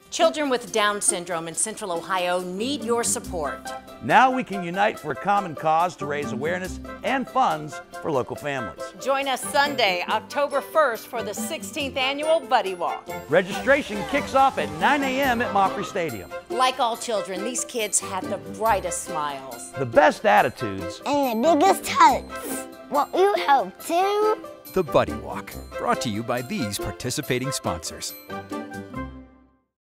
Children with Down syndrome in Central Ohio need your support. Now we can unite for a common cause to raise awareness and funds for local families. Join us Sunday, October 1st for the 16th Annual Buddy Walk. Registration kicks off at 9 a.m. at Mockery Stadium. Like all children, these kids have the brightest smiles, the best attitudes, and the biggest hearts. Won't you help too? The Buddy Walk, brought to you by these participating sponsors.